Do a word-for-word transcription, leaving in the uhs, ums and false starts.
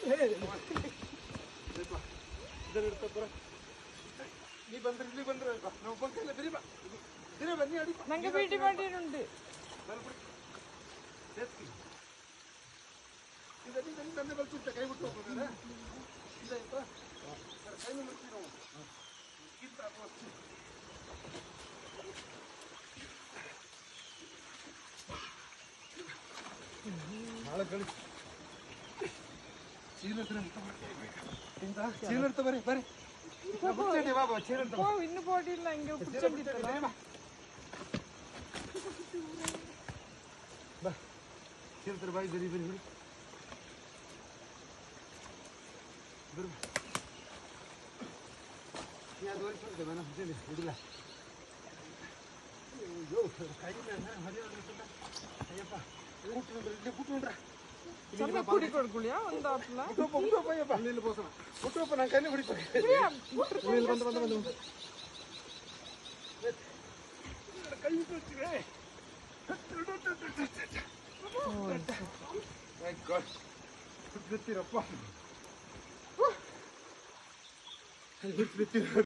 ನೀ ಬಂದ್ರೆ ಇಲ್ಲಿ ಬಂದ್ರೆ ನಾವು ಬಂಕಲ್ಲ ಬಿರಿ ಬಾ ಬಿರಿ ಬನ್ನಿ ಅಡಿ ನಂಗೆ ಭೇಟಿ ಮಾಡಿರುಂಟು ಇದರಲ್ಲಿ ನನ್ನ ನನ್ನ ಬಲ್ಸುತ್ತೆ ಕೈ ಬಿಟ್ಟು ಹೋಗೋಣ ಇದಾಯ್ತಾ ಕೈ ಮುಟ್ಟಿ ನಾವು ಕಿತ್ತ ಹಾಕುವ ನಾಳೆ ಕಳಿಸಿ ಚೀಲ ಚೀಲ ಇರ್ತ ಬರ್ರಿ ಬರ್ರಿ ಬಾಬಾ ಚೀಲ ಇರ್ತ ಇನ್ನು ಬಾಡಿ ಇಲ್ಲ ಹಿಂಗೆ ಕುಚ್ಕೊಂಡಿತ್ತಲ್ಲ ಬಾ ಚೀಲ ಬಾಯಿ ಬರಿ ಬರಿ ಬರಿ ಬರು ನೀ ಅದು ವರಿಸ್ಬಿಡ್ತೆ ಮನ ಹುಟ್ಟಿಲ್ಲ ಹಿಡಿಲ್ಲ ಅಯ್ಯೋ ಕಡಿಮೆ ಹರಿಯೋದ್ರಿಂದ ಅಯ್ಯಪ್ಪ ಕೂಟ್ ನೋಡ್ರಿ ಇಲ್ಲಿ ಕೂಟ್ ನೋಡ್ರ ಸ್ವಲ್ಪ ಕುಡಿ ಕೊಡ್ಕೊಳ್ಳಿಯಾ ಒಂದು ಆಪ್ಲ ಹುಟ್ಟಪ್ಪ ಹುಟ್ಟಪ್ಪ ಅಯ್ಯಪ್ಪ ಇಲ್ಲಿ ಬೋಸಣ ಹುಟ್ಟಪ್ಪ ನಾನು ಕೈಲಿ ಹೊಡಿತಾರೆ ಇಲ್ಲಿ ಬಂದು ಬಂದು ಬಂದು ಕೈ ಬಿಡ್ತೀವಿ ಮೈ ಗಾಡ್ ಬಿಡ್ತೀರಪ್ಪ ಬಿಡ್ತೀರ